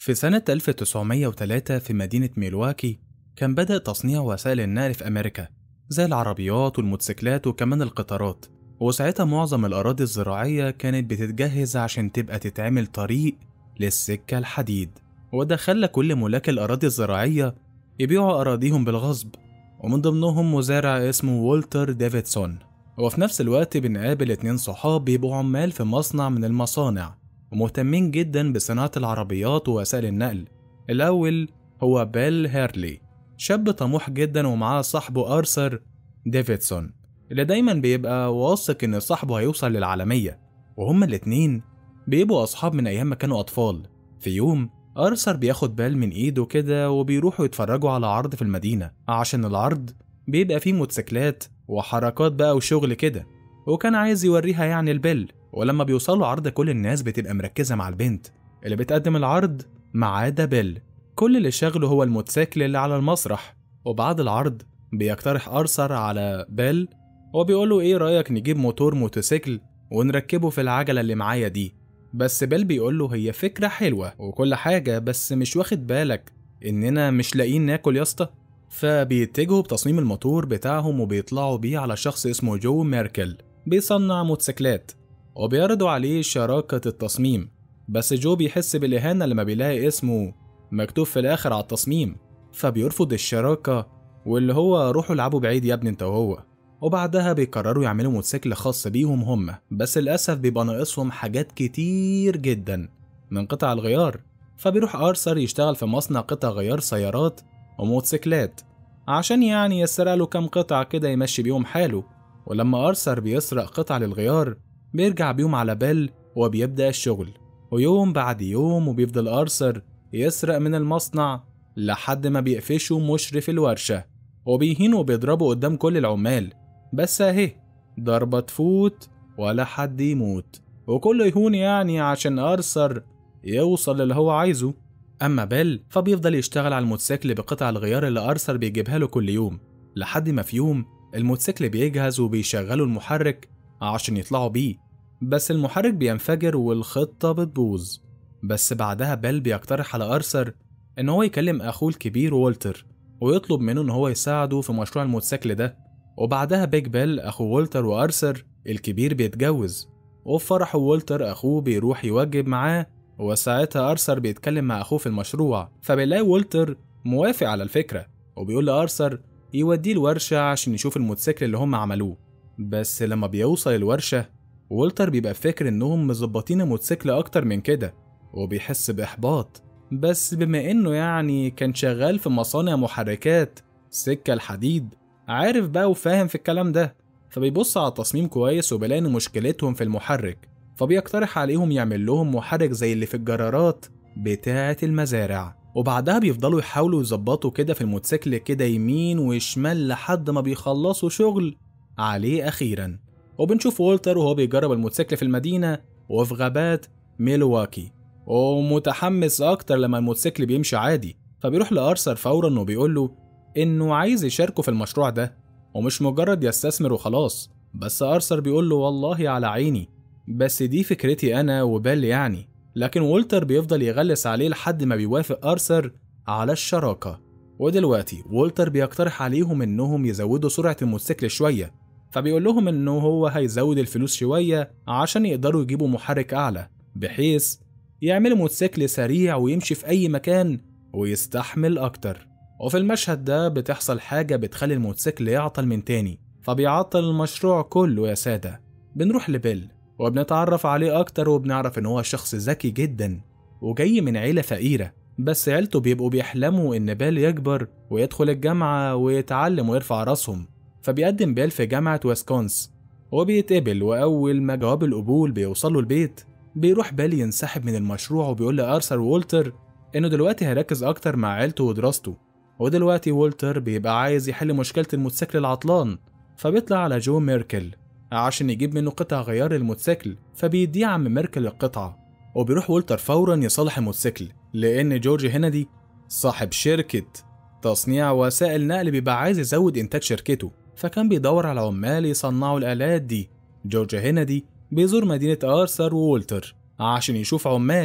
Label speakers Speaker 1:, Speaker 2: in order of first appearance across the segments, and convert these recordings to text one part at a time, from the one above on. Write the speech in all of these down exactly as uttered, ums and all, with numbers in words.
Speaker 1: في سنة ألف وتسعمية وتلاتة في مدينة ميلواكي كان بدأ تصنيع وسائل النقل في أمريكا زي العربيات والموتوسيكلات وكمان القطارات. وساعتها معظم الأراضي الزراعية كانت بتتجهز عشان تبقى تتعمل طريق للسكة الحديد، وده خلى كل ملاك الأراضي الزراعية يبيعوا أراضيهم بالغصب، ومن ضمنهم مزارع اسمه والتر ديفيدسون. وفي نفس الوقت بنقابل اتنين صحاب بيبقوا عمال في مصنع من المصانع ومهتمين جدا بصناعة العربيات ووسائل النقل. الأول هو بيل هيرلي، شاب طموح جدا ومعاه صاحبه آرثر ديفيدسون اللي دايما بيبقى واثق إن صاحبه هيوصل للعالمية، وهما الاتنين بيبقوا أصحاب من أيام ما كانوا أطفال. في يوم آرثر بياخد بيل من إيده كده وبيروحوا يتفرجوا على عرض في المدينة، عشان العرض بيبقى فيه موتوسيكلات وحركات بقى وشغل كده، وكان عايز يوريها يعني البيل. ولما بيوصلوا عرض كل الناس بتبقى مركزة مع البنت اللي بتقدم العرض ما عدا بيل، كل اللي شغله هو الموتوسيكل اللي على المسرح. وبعد العرض بيقترح آرثر على بيل وبيقوله ايه رأيك نجيب موتور موتوسيكل ونركبه في العجلة اللي معايا دي. بس بيل بيقوله هي فكرة حلوة وكل حاجة، بس مش واخد بالك اننا مش لاقيين ناكل يا اسطى. فبيتجهوا بتصميم الموتور بتاعهم وبيطلعوا بيه على شخص اسمه جو ميركل بيصنع موتوسيكلات، وبيعرضوا عليه شراكة التصميم. بس جو بيحس بالإهانة لما بيلاقي اسمه مكتوب في الآخر على التصميم، فبيرفض الشراكة واللي هو روحوا العبوا بعيد يا ابني انت وهو. وبعدها بيقرروا يعملوا موتوسيكل خاص بيهم هم، بس للأسف بيبقى ناقصهم حاجات كتير جدا من قطع الغيار. فبيروح آرثر يشتغل في مصنع قطع غيار سيارات وموتوسيكلات عشان يعني يسرق له كام قطعة كده يمشي بيهم حاله. ولما آرثر بيسرق قطع للغيار بيرجع بيهم على بيل وبيبدأ الشغل، ويوم بعد يوم وبيفضل آرثر يسرق من المصنع لحد ما بيقفشه مشرف الورشة وبيهينه وبيضربه قدام كل العمال. بس اهي ضربة تفوت ولا حد يموت، وكله يهون يعني عشان آرثر يوصل اللي هو عايزه. أما بيل فبيفضل يشتغل على الموتوسيكل بقطع الغيار اللي آرثر بيجيبها له كل يوم، لحد ما في يوم الموتوسيكل بيجهز وبيشغلوا المحرك عشان يطلعوا بيه، بس المحرك بينفجر والخطة بتبوظ. بس بعدها بيل بيقترح على آرثر إن هو يكلم أخوه الكبير والتر ويطلب منه إن هو يساعده في مشروع الموتوسيكل ده. وبعدها بيج بيل أخو والتر وآرثر الكبير بيتجوز، وفي فرح والتر أخوه بيروح يوجب معاه، وساعتها آرثر بيتكلم مع أخوه في المشروع. فبيلاقي والتر موافق على الفكرة وبيقول لآرثر يوديه الورشة عشان يشوف الموتوسيكل اللي هم عملوه. بس لما بيوصل الورشة والتر بيبقى فاكر إنهم مظبطين الموتوسيكل أكتر من كده وبيحس بإحباط، بس بما إنه يعني كان شغال في مصانع محركات سكة الحديد عارف بقى وفاهم في الكلام ده، فبيبص على التصميم كويس وبيلاقي إن مشكلتهم في المحرك، فبيقترح عليهم يعمل لهم محرك زي اللي في الجرارات بتاعة المزارع. وبعدها بيفضلوا يحاولوا يظبطوا كده في الموتوسيكل كده يمين وشمال لحد ما بيخلصوا شغل عليه أخيرا. وبنشوف والتر وهو بيجرب الموتوسيكل في المدينة وفي غابات ميلواكي، ومتحمس أكتر لما الموتوسيكل بيمشي عادي. فبيروح لآرثر فورا وبيقول له إنه عايز يشاركه في المشروع ده ومش مجرد يستثمر وخلاص. بس آرثر بيقول له والله على عيني، بس دي فكرتي أنا وبيل يعني. لكن والتر بيفضل يغلس عليه لحد ما بيوافق آرثر على الشراكة. ودلوقتي والتر بيقترح عليهم إنهم يزودوا سرعة الموتوسيكل شوية، فبيقول لهم إنه هو هيزود الفلوس شوية عشان يقدروا يجيبوا محرك أعلى بحيث يعملوا موتوسيكل سريع ويمشي في أي مكان ويستحمل أكتر. وفي المشهد ده بتحصل حاجة بتخلي الموتوسيكل يعطل من تاني، فبيعطل المشروع كله يا سادة. بنروح لبيل وبنتعرف عليه أكتر وبنعرف إن هو شخص ذكي جدا وجاي من عيلة فقيرة، بس عيلته بيبقوا بيحلموا إن بيل يكبر ويدخل الجامعة ويتعلم ويرفع راسهم. فبيقدم بيل في جامعة ويسكونس وبيتقبل، وأول ما جواب القبول بيوصله البيت بيروح بيل ينسحب من المشروع وبيقول لآرثر وولتر إنه دلوقتي هيركز أكتر مع عيلته ودراسته. ودلوقتي والتر بيبقى عايز يحل مشكلة الموتوسيكل العطلان، فبيطلع على جو ميركل عشان يجيب منه قطع غيار الموتوسيكل، فبيديه عم ميركل القطعة. وبيروح والتر فورا يصلح الموتوسيكل لأن جورج هينيدي صاحب شركة تصنيع وسائل نقل بيبقى عايز يزود إنتاج شركته، فكان بيدور على عمال يصنعوا الآلات دي. جورج هينيدي بيزور مدينة آرثر وولتر عشان يشوف عمال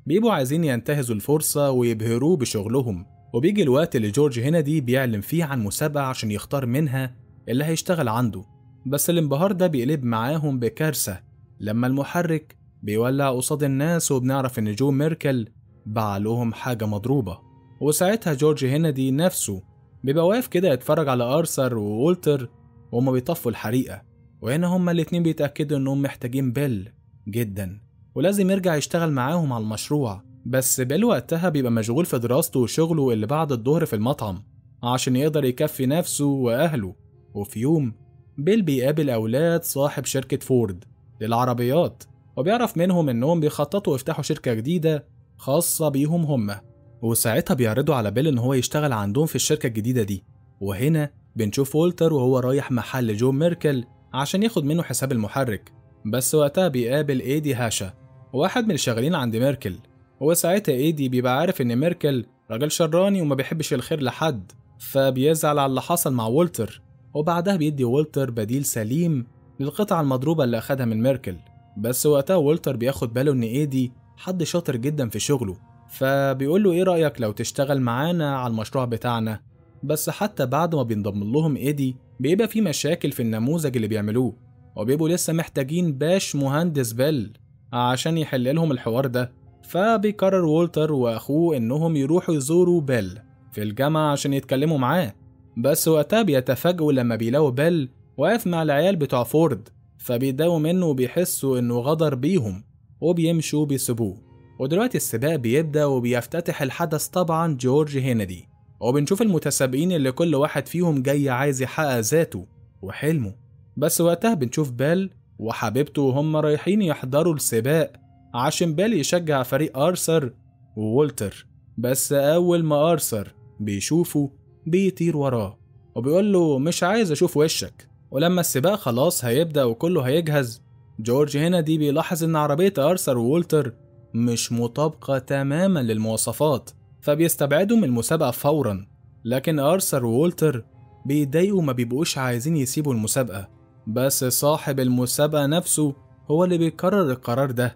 Speaker 1: بيبقوا عايزين ينتهزوا الفرصة ويبهروه بشغلهم. وبيجي الوقت اللي جورج هينيدي بيعلن فيه عن مسابقة عشان يختار منها اللي هيشتغل عنده، بس الانبهار ده بيقلب معاهم بكارثة لما المحرك بيولع قصاد الناس، وبنعرف إن جو ميركل باع لهم حاجة مضروبة. وساعتها جورج هينيدي نفسه بيبقى واقف كده يتفرج على أرثر وولتر وهما بيطفوا الحريقة، وهنا هما الاتنين بيتأكدوا إنهم محتاجين بيل جدا ولازم يرجع يشتغل معاهم على المشروع. بس بيل وقتها بيبقى مشغول في دراسته وشغله اللي بعد الظهر في المطعم عشان يقدر يكفي نفسه وأهله. وفي يوم بيل بيقابل أولاد صاحب شركة فورد للعربيات، وبيعرف منهم إنهم بيخططوا يفتحوا شركة جديدة خاصة بيهم هما، وساعتها بيعرضوا على بيل إن هو يشتغل عندهم في الشركة الجديدة دي. وهنا بنشوف وولتر وهو رايح محل جو ميركل عشان ياخد منه حساب المحرك، بس وقتها بيقابل ايدي هاشا واحد من الشغالين عند ميركل. وساعتها ايدي بيبقى عارف ان ميركل راجل شراني وما بيحبش الخير لحد، فبيزعل على اللي حصل مع وولتر، وبعدها بيدي وولتر بديل سليم للقطعة المضروبة اللي أخدها من ميركل. بس وقتها وولتر بياخد باله ان ايدي حد شاطر جدا في شغله، فبيقول له ايه رأيك لو تشتغل معانا على المشروع بتاعنا. بس حتى بعد ما بينضم لهم ايدي بيبقى في مشاكل في النموذج اللي بيعملوه، وبيبقوا لسه محتاجين باش مهندس بيل عشان يحل لهم الحوار ده. فبيقرر وولتر واخوه انهم يروحوا يزوروا بيل في الجامعة عشان يتكلموا معاه، بس وقتها بيتفاجئوا لما بيلاقوا بيل واقف مع العيال بتوع فورد، فبيتضايقوا منه وبيحسوا انه غدر بيهم وبيمشوا بيسيبوه. ودلوقتي السباق بيبدأ وبيفتتح الحدث طبعا جورج هينيدي، وبنشوف المتسابقين اللي كل واحد فيهم جاي عايز يحقق ذاته وحلمه. بس وقتها بنشوف بيل وحبيبته وهم رايحين يحضروا السباق عشان بيل يشجع فريق أرثر وولتر، بس أول ما أرثر بيشوفه بيطير وراه وبيقول له مش عايز أشوف وشك. ولما السباق خلاص هيبدأ وكله هيجهز، جورج هينيدي بيلاحظ إن عربية أرثر وولتر مش مطابقة تماما للمواصفات، فبيستبعدوا من المسابقة فورا. لكن أرثر وولتر بيضايقوا ما بيبقوش عايزين يسيبوا المسابقة، بس صاحب المسابقة نفسه هو اللي بيقرر القرار ده،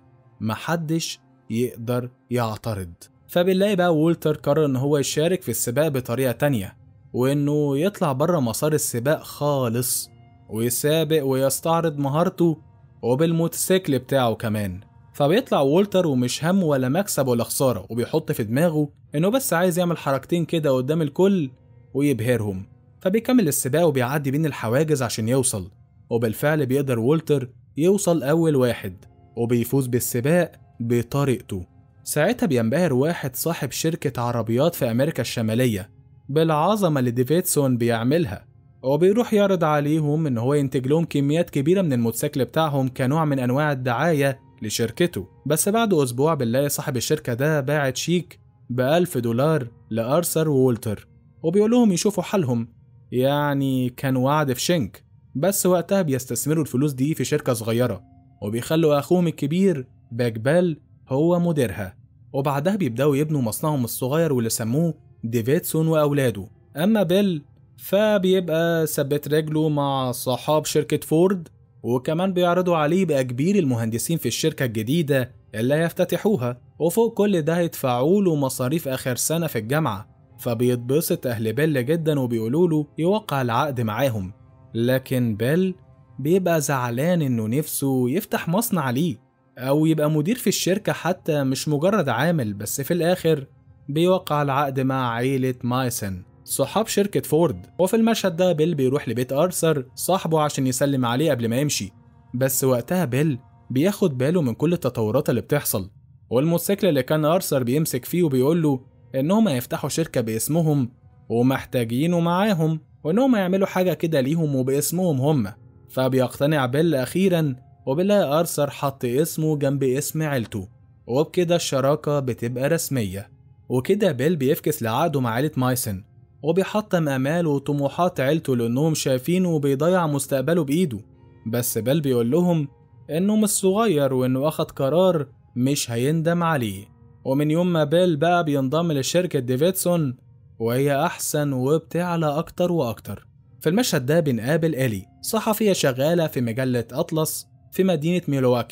Speaker 1: محدش يقدر يعترض. فبنلاقي بقى وولتر قرر ان هو يشارك في السباق بطريقة تانية، وانه يطلع بره مسار السباق خالص ويسابق ويستعرض مهارته وبالموتوسيكل بتاعه كمان. فبيطلع وولتر ومش هم ولا مكسب ولا خسارة، وبيحط في دماغه انه بس عايز يعمل حركتين كده قدام الكل ويبهرهم. فبيكمل السباق وبيعدي بين الحواجز عشان يوصل، وبالفعل بيقدر وولتر يوصل أول واحد وبيفوز بالسباق بطريقته. ساعتها بينبهر واحد صاحب شركة عربيات في أمريكا الشمالية بالعظمة اللي ديفيدسون بيعملها، وبيروح يعرض عليهم إن هو ينتج لهم كميات كبيرة من الموتوسيكل بتاعهم كنوع من أنواع الدعاية لشركته. بس بعد أسبوع بنلاقي صاحب الشركة ده باعت شيك بألف دولار لأرثر وولتر، وبيقول لهم يشوفوا حالهم، يعني كان وعد في شنك. بس وقتها بيستثمروا الفلوس دي في شركة صغيرة، وبيخلوا أخوهم الكبير باك بيل هو مديرها، وبعدها بيبدأوا يبنوا مصنعهم الصغير واللي سموه ديفيدسون وأولاده. أما بيل فبيبقى ثبت رجله مع صحاب شركة فورد، وكمان بيعرضوا عليه بقى كبير المهندسين في الشركة الجديدة اللي هيفتتحوها، وفوق كل ده هيدفعوا له مصاريف آخر سنة في الجامعة. فبيتبسط أهل بيل جدا وبيقولوا له يوقع العقد معاهم، لكن بيل بيبقى زعلان إنه نفسه يفتح مصنع ليه أو يبقى مدير في الشركة، حتى مش مجرد عامل. بس في الآخر بيوقع العقد مع عيلة مايسن صحاب شركة فورد. وفي المشهد ده بيل بيروح لبيت أرثر صاحبه عشان يسلم عليه قبل ما يمشي، بس وقتها بيل بياخد باله من كل التطورات اللي بتحصل، والموتوسيكل اللي كان أرثر بيمسك فيه وبيقول له إنهم هيفتحوا شركة باسمهم ومحتاجينه معاهم، وإنهم هيعملوا حاجة كده ليهم وباسمهم هم. فبيقتنع بيل أخيرا، وبيلاقي أرثر حط اسمه جنب اسم عيلته، وبكده الشراكة بتبقى رسمية. وكده بيل بيفكس لعقده مع عيلة مايسن، وبيحطم آمال وطموحات عيلته لأنهم شايفينه بيضيع مستقبله بإيده. بس بيل بيقول لهم إنه مش صغير وإنه أخد قرار مش هيندم عليه. ومن يوم ما بيل بقى بينضم لشركة ديفيدسون وهي أحسن وبتعلى أكتر وأكتر. في المشهد ده بنقابل إلي صحفية شغالة في مجلة أطلس في مدينة ميلواكي،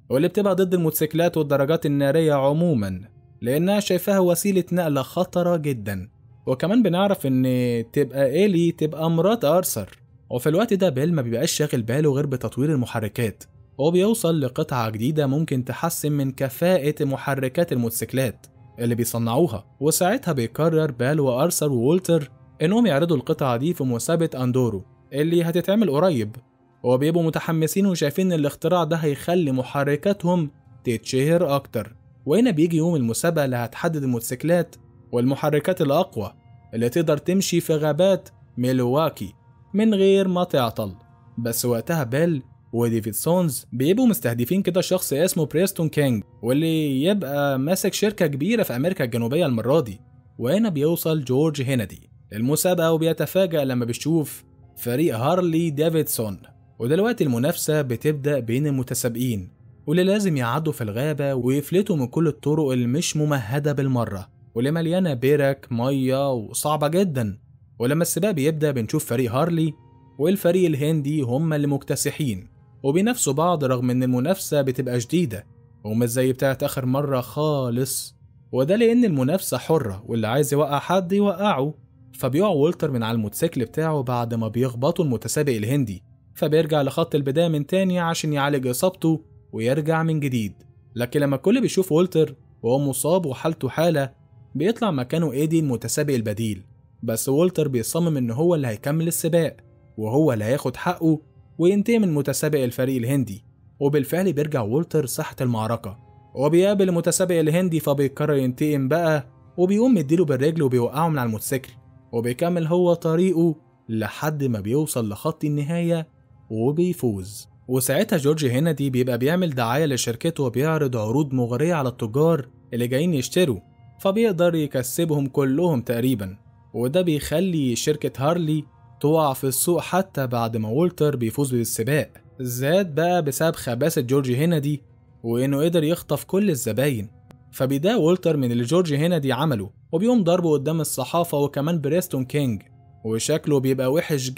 Speaker 1: واللي بتبقى ضد الموتوسيكلات والدراجات النارية عموما، لأنها شايفاها وسيلة نقل خطرة جدا. وكمان بنعرف إن تبقى إيلي تبقى مرات أرثر، وفي الوقت ده بيل ما بيبقاش شاغل باله غير بتطوير المحركات، وبيوصل لقطعة جديدة ممكن تحسن من كفاءة محركات الموتوسيكلات اللي بيصنعوها. وساعتها بيقرر بال وأرثر وولتر إنهم يعرضوا القطعة دي في مسابقة أندورو اللي هتتعمل قريب، وبيبقوا متحمسين وشايفين إن الاختراع ده هيخلي محركاتهم تتشهر أكتر. وهنا بيجي يوم المسابقة اللي هتحدد الموتوسيكلات والمحركات الأقوى اللي تقدر تمشي في غابات ميلواكي من غير ما تعطل. بس وقتها بيل وديفيدسونز بيبقوا مستهدفين كده شخص اسمه بريستون كينج، واللي يبقى ماسك شركة كبيرة في أمريكا الجنوبية المرة دي. وهنا بيوصل جورج هينيدي المسابقة وبيتفاجأ لما بيشوف فريق هارلي ديفيدسون. ودلوقتي المنافسة بتبدأ بين المتسابقين واللي لازم يعدوا في الغابة ويفلتوا من كل الطرق اللي مش ممهدة بالمرة واللي مليانة برك مية وصعبة جدا. ولما السباق بيبدأ بنشوف فريق هارلي والفريق الهندي هما اللي مكتسحين وبينافسوا بعض، رغم ان المنافسة بتبقى شديدة ومش زي بتاعت آخر مرة خالص. وده لأن المنافسة حرة واللي عايز يوقع حد يوقعه. فبيقع وولتر من على الموتوسيكل بتاعه بعد ما بيخبطوا المتسابق الهندي، فبيرجع لخط البداية من تاني عشان يعالج إصابته ويرجع من جديد. لكن لما الكل بيشوف وولتر وهو مصاب وحالته حالة، بيطلع مكانه ايدي المتسابق البديل. بس وولتر بيصمم ان هو اللي هيكمل السباق وهو اللي هياخد حقه وينتقم من متسابق الفريق الهندي. وبالفعل بيرجع وولتر ساحة المعركة وبيقابل المتسابق الهندي، فبيقرر ينتقم بقى وبيقوم مديله بالرجل وبيوقعه من على الموتوسيكل، وبيكمل هو طريقه لحد ما بيوصل لخط النهاية وبيفوز. وساعتها جورج هينيدي بيبقى بيعمل دعاية لشركته وبيعرض عروض مغرية على التجار اللي جايين يشتروا، فبيقدر يكسبهم كلهم تقريبا. وده بيخلي شركة هارلي تقع في السوق حتى بعد ما وولتر بيفوز بالسباق. زاد بقى بسبب خباثة جورج هينيدي وإنه قدر يخطف كل الزباين. فبيضايق وولتر من اللي جورج هينيدي عمله وبيقوم ضربه قدام الصحافة وكمان بريستون كينج، وشكله بيبقى وحش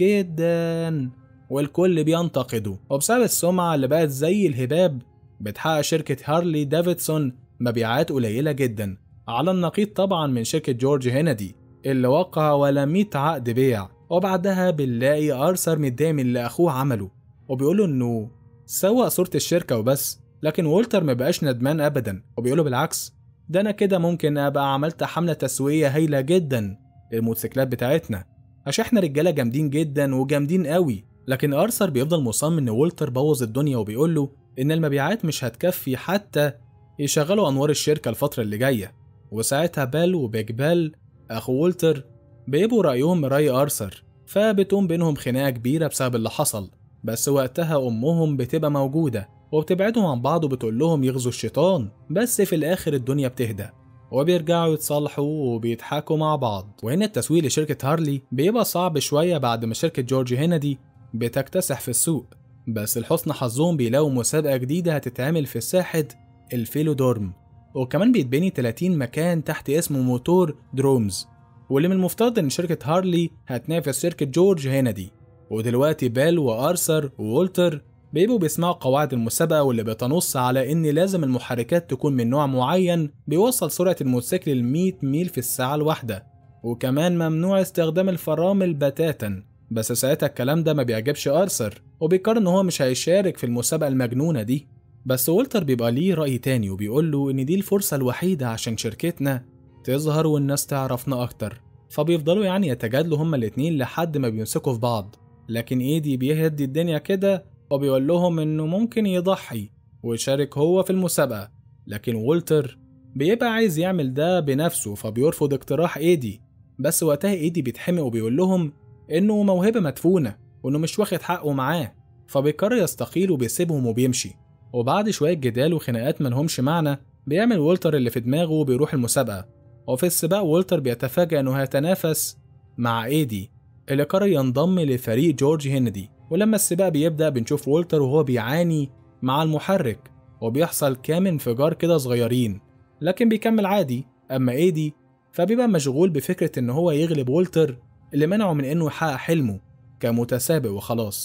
Speaker 1: جدا والكل بينتقده. وبسبب السمعة اللي بقت زي الهباب بتحقق شركة هارلي ديفيدسون مبيعات قليلة جدا، على النقيض طبعا من شركة جورج هينيدي اللي وقع ولا مية عقد بيع. وبعدها بنلاقي أرثر متضايق من اللي أخوه عمله وبيقوله إنه سوق صورة الشركة وبس، لكن وولتر مبقاش ندمان أبدا وبيقوله بالعكس، ده أنا كده ممكن أبقى عملت حملة تسويقية هايلة جدا للموتوسيكلات بتاعتنا عشان احنا رجالة جامدين جدا وجامدين قوي. لكن أرثر بيفضل مصمم إن وولتر بوظ الدنيا وبيقوله إن المبيعات مش هتكفي حتى يشغلوا أنوار الشركة الفترة اللي جاية. وساعتها بال وبيج بال أخو وولتر بيبقوا رأيهم رأي أرثر، فبتقوم بينهم خناقة كبيرة بسبب اللي حصل. بس وقتها أمهم بتبقى موجودة وبتبعدهم عن بعض وبتقول لهم يغزوا الشيطان. بس في الآخر الدنيا بتهدى وبيرجعوا يتصالحوا وبيضحكوا مع بعض. وهنا التسويق لشركة هارلي بيبقى صعب شوية بعد ما شركة جورج هينيدي بتكتسح في السوق. بس لحسن حظهم بيلاقوا مسابقة جديدة هتتعمل في ساحة الفيلودورم، وكمان بيتبني ثلاثين مكان تحت اسمه موتور درومز، واللي من المفترض ان شركة هارلي هتنافس شركة جورج هينيدي. ودلوقتي بال وارثر وولتر بيبقوا بيسمعوا قواعد المسابقة واللي بتنص على ان لازم المحركات تكون من نوع معين بيوصل سرعة الموتوسيكل ل مية ميل في الساعة الواحدة، وكمان ممنوع استخدام الفرامل بتاتا. بس ساعتها الكلام ده ما بيعجبش أرثر وبيقرر ان هو مش هيشارك في المسابقة المجنونة دي. بس وولتر بيبقى ليه رأي تاني وبيقول له ان دي الفرصة الوحيدة عشان شركتنا تظهر والناس تعرفنا اكتر. فبيفضلوا يعني يتجادلوا هما الاتنين لحد ما بيمسكوا في بعض. لكن ايدي بيهدي الدنيا كده وبيقول لهم انه ممكن يضحي ويشارك هو في المسابقة، لكن وولتر بيبقى عايز يعمل ده بنفسه فبيرفض اقتراح ايدي. بس وقتها ايدي بيتحمق وبيقول لهم انه موهبة مدفونة وانه مش واخد حقه معاه، فبيقرر يستقيل وبيسيبهم وبيمشي. وبعد شوية جدال وخناقات منهمش معنى بيعمل وولتر اللي في دماغه وبيروح المسابقة. وفي السباق وولتر بيتفاجأ انه هيتنافس مع ايدي اللي قرر ينضم لفريق جورج هينيدي. ولما السباق بيبدأ بنشوف وولتر وهو بيعاني مع المحرك وبيحصل كام انفجار كده صغيرين، لكن بيكمل عادي. اما ايدي فبيبقى مشغول بفكرة ان هو يغلب وولتر اللي منعه من انه يحقق حلمه كمتسابق وخلاص.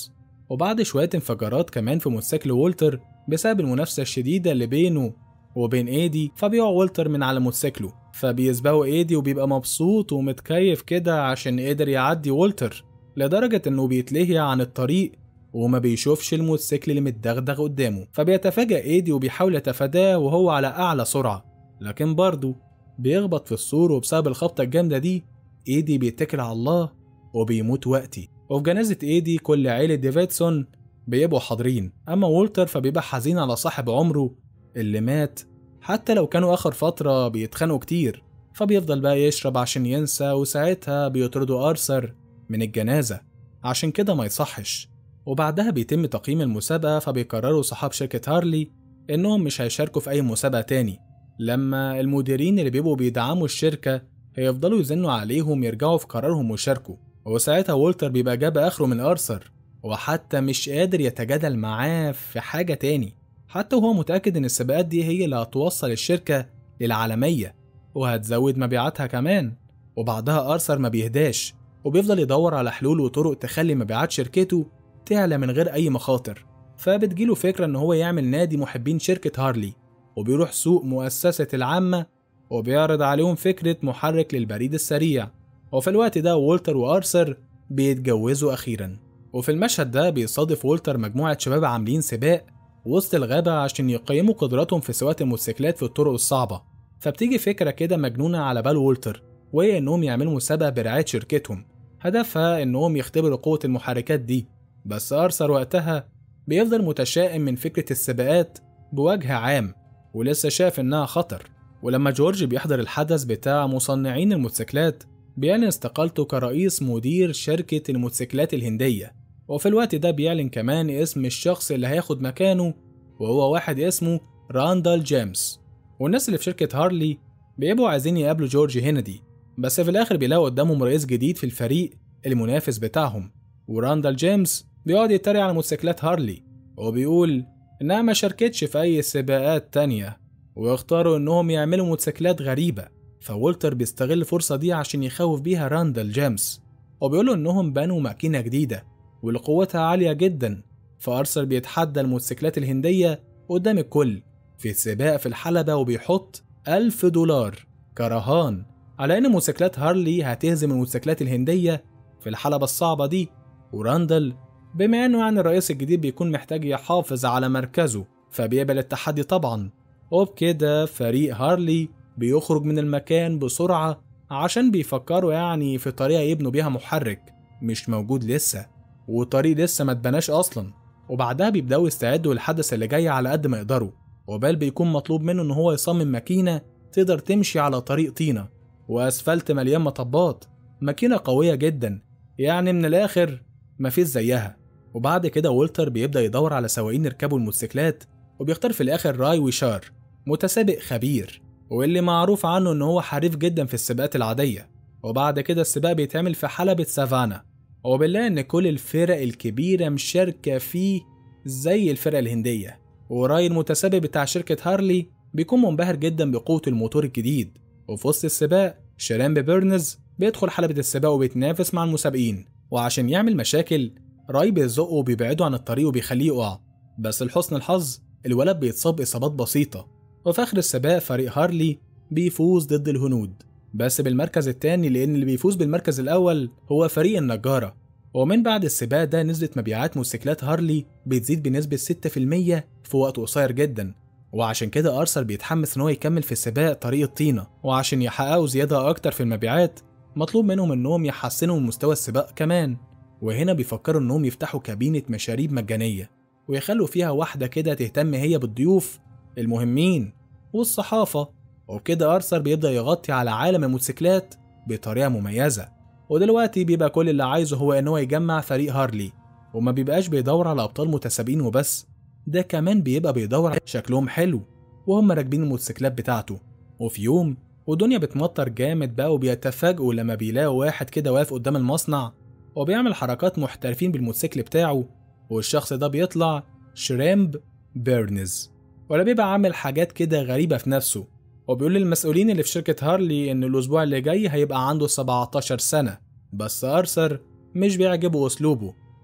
Speaker 1: وبعد شوية انفجارات كمان في موتوسيكل وولتر بسبب المنافسة الشديدة اللي بينه وبين ايدي، فبيقع وولتر من على موتوسيكله، فبيسبقوا ايدي وبيبقى مبسوط ومتكيف كده عشان قدر يعدي وولتر، لدرجة انه بيتلهي عن الطريق وما بيشوفش الموتوسيكل اللي متدغدغ قدامه، فبيتفاجأ ايدي وبيحاول يتفاداه وهو على اعلى سرعة، لكن برضه بيخبط في السور، وبسبب الخبطة الجامدة دي ايدي بيتكل على الله وبيموت وقتي. وفي جنازة ايدي كل عيلة ديفيدسون بيبقوا حاضرين، اما وولتر فبيبقى حزين على صاحب عمره اللي مات، حتى لو كانوا اخر فترة بيتخانقوا كتير، فبيفضل بقى يشرب عشان ينسى، وساعتها بيطردوا ارثر من الجنازة عشان كده ما يصحش. وبعدها بيتم تقييم المسابقة، فبيقرروا صحاب شركة هارلي انهم مش هيشاركوا في اي مسابقة تاني، لما المديرين اللي بيبقوا بيدعموا الشركة هيفضلوا يزنوا عليهم يرجعوا في قرارهم ويشاركوا. وساعتها وولتر بيبقى جاب اخره من ارثر، وحتى مش قادر يتجادل معاه في حاجة تاني، حتى وهو متأكد ان السباقات دي هي اللي هتوصل الشركة للعالمية وهتزود مبيعاتها كمان. وبعدها ارثر ما بيهداش وبيفضل يدور على حلول وطرق تخلي مبيعات شركته تعلى من غير اي مخاطر، فبتجيله فكرة ان هو يعمل نادي محبين شركة هارلي، وبيروح سوق مؤسسة العامة وبيعرض عليهم فكرة محرك للبريد السريع. وفي الوقت ده وولتر وارثر بيتجوزوا اخيرا. وفي المشهد ده بيصادف وولتر مجموعة شباب عاملين سباق وسط الغابة عشان يقيموا قدراتهم في سواقة الموتوسيكلات في الطرق الصعبة، فبتيجي فكرة كده مجنونة على بال وولتر، وهي انهم يعملوا مسابقة برعاية شركتهم هدفها انهم يختبروا قوة المحركات دي. بس ارثر وقتها بيفضل متشائم من فكرة السباقات بوجه عام، ولسه شايف انها خطر. ولما جورج بيحضر الحدث بتاع مصنعين الموتوسيكلات بيعلن استقالته كرئيس مدير شركة الموتوسيكلات الهندية، وفي الوقت ده بيعلن كمان اسم الشخص اللي هياخد مكانه، وهو واحد اسمه راندال جيمس. والناس اللي في شركة هارلي بيبقوا عايزين يقابلوا جورج هينيدي، بس في الآخر بيلاقوا قدامهم رئيس جديد في الفريق المنافس بتاعهم، وراندال جيمس بيقعد يتريق على موتوسيكلات هارلي وبيقول إنها ما شاركتش في أي سباقات تانية ويختاروا إنهم يعملوا موتوسيكلات غريبة. فولتر بيستغل الفرصة دي عشان يخوف بيها راندال جيمس، وبيقولوا إنهم بنوا ماكينة جديدة واللي قوتها عالية جدا. فأرثر بيتحدى الموتوسيكلات الهندية قدام الكل في سباق في الحلبة، وبيحط ألف دولار كرهان على إن موتوسيكلات هارلي هتهزم الموتوسيكلات الهندية في الحلبة الصعبة دي. وراندال بما إنه يعني الرئيس الجديد بيكون محتاج يحافظ على مركزه فبيقبل التحدي طبعا، وبكده فريق هارلي بيخرج من المكان بسرعة عشان بيفكروا يعني في طريقة يبنوا بيها محرك مش موجود لسه، وطريق لسه ما اتبناش أصلا. وبعدها بيبدأوا يستعدوا للحدث اللي جاي على قد ما يقدروا، وبال بيكون مطلوب منه إن هو يصمم ماكينة تقدر تمشي على طريق طينة وأسفلت مليان مطبات، ماكينة قوية جدا يعني من الآخر مفيش زيها. وبعد كده وولتر بيبدأ يدور على سواقين يركبوا الموتوسيكلات، وبيختار في الآخر راي ويشار، متسابق خبير واللي معروف عنه إن هو حريف جدا في السباقات العادية. وبعد كده السباق بيتعمل في حلبة سافانا، وبنلاقي إن كل الفرق الكبيرة مشاركة فيه زي الفرق الهندية. وراي المتسابق بتاع شركة هارلي بيكون منبهر جدا بقوة الموتور الجديد. وفي وسط السباق شيرامب بيرنز بيدخل حلبة السباق وبيتنافس مع المسابقين، وعشان يعمل مشاكل راي بيزقه وبيبعده عن الطريق وبيخليه يقع، بس لحسن الحظ الولد بيتصاب إصابات بسيطة. وفي آخر السباق فريق هارلي بيفوز ضد الهنود بس بالمركز الثاني، لأن اللي بيفوز بالمركز الأول هو فريق النجارة. ومن بعد السباق ده نزلت مبيعات موتوسيكلات هارلي بتزيد بنسبة ستة في المية في وقت قصير جدا، وعشان كده أرثر بيتحمس إن هو يكمل في السباق طريق الطينة. وعشان يحققوا زيادة أكتر في المبيعات مطلوب منهم إنهم يحسنوا من مستوى السباق كمان، وهنا بيفكروا إنهم يفتحوا كابينة مشاريب مجانية ويخلوا فيها واحدة كده تهتم هي بالضيوف المهمين والصحافة. وبكده أرثر بيبدأ يغطي على عالم الموتوسيكلات بطريقة مميزة. ودلوقتي بيبقى كل اللي عايزه هو إن هو يجمع فريق هارلي، وما بيبقاش بيدور على أبطال متسابقين وبس، ده كمان بيبقى بيدور على شكلهم حلو وهم راكبين الموتوسيكلات بتاعته. وفي يوم والدنيا بتمطر جامد بقى، وبيتفاجئوا لما بيلاقوا واحد كده واقف قدام المصنع وبيعمل حركات محترفين بالموتوسيكل بتاعه، والشخص ده بيطلع شيرامب بيرنز، ولا بيبقى عامل حاجات كده غريبة في نفسه، وبيقول للمسؤولين اللي في شركة هارلي إن الأسبوع اللي جاي هيبقى عنده سبعتاشر سنة. بس أرثر مش بيعجبه أسلوبه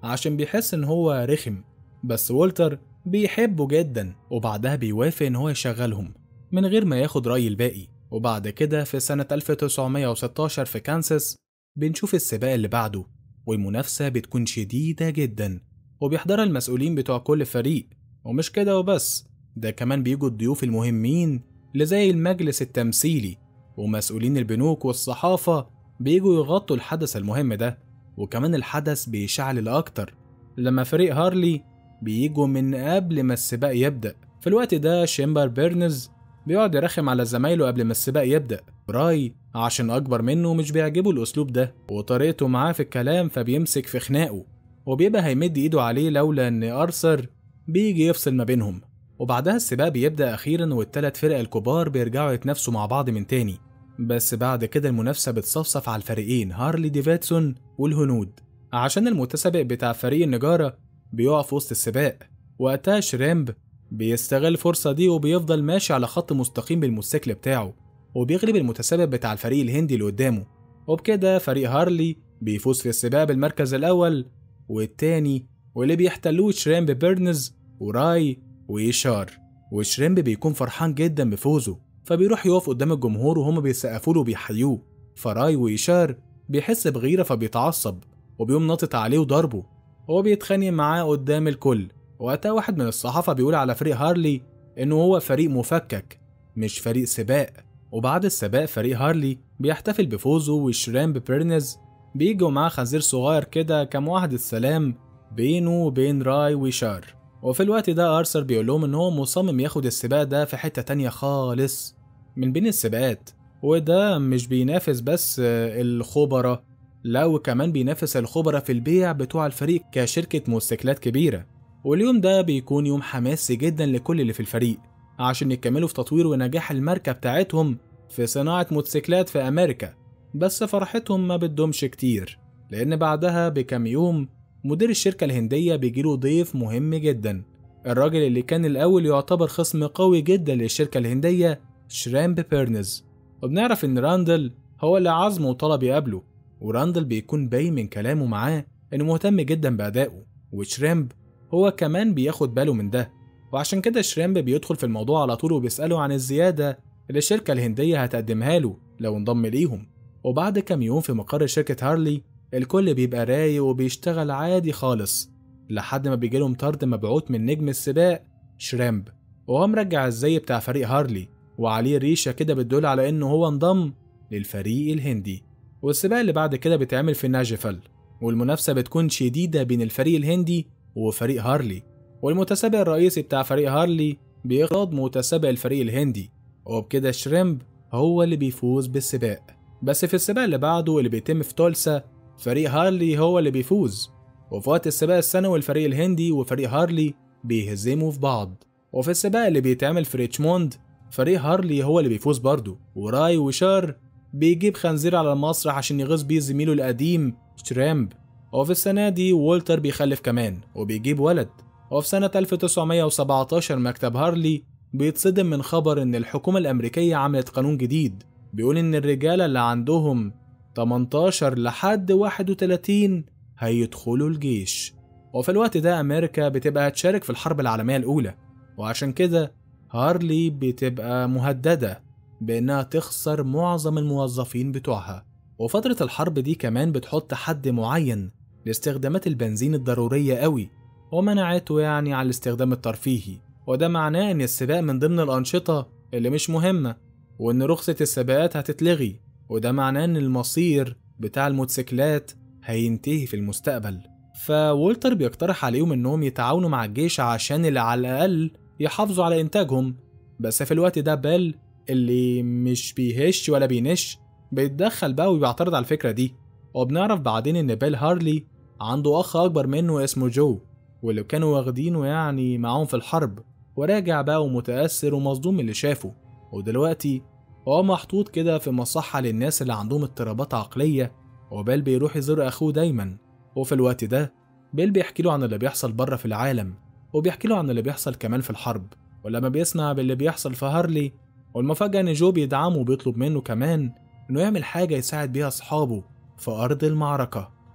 Speaker 1: عشان بيحس إن هو رخم، بس والتر بيحبه جدا وبعدها بيوافق إن هو يشغلهم من غير ما ياخد رأي الباقي. وبعد كده في سنة ألف وتسعمية وستاشر في كانساس بنشوف السباق اللي بعده، والمنافسة بتكون شديدة جدا وبيحضرها المسؤولين بتوع كل فريق. ومش كده وبس، ده كمان بيجوا الضيوف المهمين اللي زي المجلس التمثيلي ومسؤولين البنوك والصحافة بيجوا يغطوا الحدث المهم ده. وكمان الحدث بيشعل أكتر لما فريق هارلي بيجوا من قبل ما السباق يبدأ. في الوقت ده شيمبر بيرنز بيقعد يرخم على زمايله قبل ما السباق يبدأ. راي عشان أكبر منه مش بيعجبه الأسلوب ده وطريقته معاه في الكلام، فبيمسك في خناقه وبيبقى هيمد إيده عليه لولا إن أرثر بيجي يفصل ما بينهم. وبعدها السباق بيبدأ أخيرا والتلات فرق الكبار بيرجعوا يتنافسوا مع بعض من تاني. بس بعد كده المنافسة بتصفصف على الفريقين هارلي ديفيدسون والهنود، عشان المتسابق بتاع فريق النجارة بيقع في وسط السباق. وقتها شريمب بيستغل الفرصة دي وبيفضل ماشي على خط مستقيم بالموتوسيكل بتاعه وبيغلب المتسابق بتاع الفريق الهندي اللي قدامه. وبكده فريق هارلي بيفوز في السباق بالمركز الأول والتاني، واللي بيحتلوه شريمب بيرنز وراي ويشار. وشريمب بيكون فرحان جدا بفوزه، فبيروح يقف قدام الجمهور وهم بيسقفوا له وبيحيوه. فراي ويشار بيحس بغيرة فبيتعصب وبيقوم ناطط عليه وضربه، هو بيتخانق معاه قدام الكل. وقتها واحد من الصحافة بيقول على فريق هارلي إنه هو فريق مفكك مش فريق سباق. وبعد السباق فريق هارلي بيحتفل بفوزه، وشريمب بيرنز بيجوا معاه خنزير صغير كده كمعاهدة سلام بينه وبين راي ويشار. وفي الوقت ده أرثر بيقول لهم إن هو مصمم ياخد السباق ده في حتة تانية خالص من بين السباقات، وده مش بينافس بس الخبراء، لا وكمان بينافس الخبراء في البيع بتوع الفريق كشركة موتوسيكلات كبيرة. واليوم ده بيكون يوم حماسي جدا لكل اللي في الفريق عشان يكملوا في تطوير ونجاح الماركة بتاعتهم في صناعة موتوسيكلات في أمريكا. بس فرحتهم ما بتدومش كتير، لأن بعدها بكام يوم مدير الشركة الهندية بيجيله ضيف مهم جدا، الراجل اللي كان الأول يعتبر خصم قوي جدا للشركة الهندية شريمب بيرنز. وبنعرف إن راندل هو اللي عزمه وطلب يقابله، وراندل بيكون باين من كلامه معاه إنه مهتم جدا بأدائه، وشريمب هو كمان بياخد باله من ده. وعشان كده شريمب بيدخل في الموضوع على طول وبيسأله عن الزيادة اللي الشركة الهندية هتقدمها له لو انضم ليهم. وبعد كام يوم في مقر شركة هارلي الكل بيبقى رايق وبيشتغل عادي خالص، لحد ما بيجيلهم طرد مبعوث من نجم السباق شريمب، وهو مرجع الزي بتاع فريق هارلي وعليه ريشة كده بتدل على انه هو انضم للفريق الهندي. والسباق اللي بعد كده بيتعمل في ناجفل، والمنافسة بتكون شديدة بين الفريق الهندي وفريق هارلي، والمتسابق الرئيسي بتاع فريق هارلي بيقصاد متسابق الفريق الهندي، وبكده شريمب هو اللي بيفوز بالسباق. بس في السباق اللي بعده اللي بيتم في تولسا فريق هارلي هو اللي بيفوز، وفي وقت السباق السنوي الفريق الهندي وفريق هارلي بيهزموا في بعض. وفي السباق اللي بيتعمل في ريتشموند فريق هارلي هو اللي بيفوز برضه، وراي وشار بيجيب خنزير على المسرح عشان يغيظ بيه زميله القديم شريمب. وفي السنة دي والتر بيخلف كمان وبيجيب ولد. وفي سنة ألف وتسعمية وسبعتاشر مكتب هارلي بيتصدم من خبر إن الحكومة الأمريكية عملت قانون جديد بيقول إن الرجالة اللي عندهم تمنتاشر لحد واحد وتلاتين هيدخلوا الجيش. وفي الوقت ده أمريكا بتبقى هتشارك في الحرب العالمية الأولى، وعشان كده هارلي بتبقى مهددة بإنها تخسر معظم الموظفين بتوعها. وفترة الحرب دي كمان بتحط حد معين لاستخدامات البنزين الضرورية قوي، ومنعته يعني على الاستخدام الترفيهي، وده معناه إن السباق من ضمن الأنشطة اللي مش مهمة، وإن رخصة السباقات هتتلغي، وده معناه إن المصير بتاع الموتوسيكلات هينتهي في المستقبل. فولتر بيقترح عليهم إنهم يتعاونوا مع الجيش عشان اللي على الأقل يحافظوا على إنتاجهم. بس في الوقت ده بيل اللي مش بيهش ولا بينش بيتدخل بقى وبيعترض على الفكرة دي. وبنعرف بعدين إن بيل هارلي عنده أخ أكبر منه اسمه جو، واللي كانوا واخدينه يعني معاهم في الحرب، وراجع بقى ومتأثر ومصدوم من اللي شافه، ودلوقتي هو محطوط كده في مصحة للناس اللي عندهم اضطرابات عقلية، وبيل بيروح يزور أخوه دايما. وفي الوقت ده بيل بيحكي له عن اللي بيحصل بره في العالم، وبيحكي له عن اللي بيحصل كمان في الحرب. ولما بيسمع باللي بيحصل في هارلي، والمفاجأة إن جو بيدعمه وبيطلب منه كمان إنه يعمل حاجة يساعد بيها أصحابه في أرض المعركة.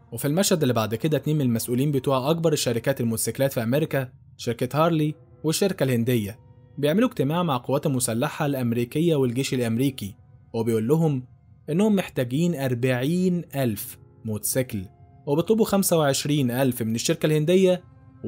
Speaker 1: وفي المشهد اللي بعد كده اتنين من المسؤولين بتوع أكبر الشركات الموتوسيكلات في أمريكا، شركة هارلي والشركة الهندية، بيعملوا اجتماع مع القوات المسلحة الأمريكية والجيش الأمريكي، وبيقول لهم إنهم محتاجين أربعين ألف موتوسيكل، وبيطلبوا خمسة وعشرين ألف من الشركة الهندية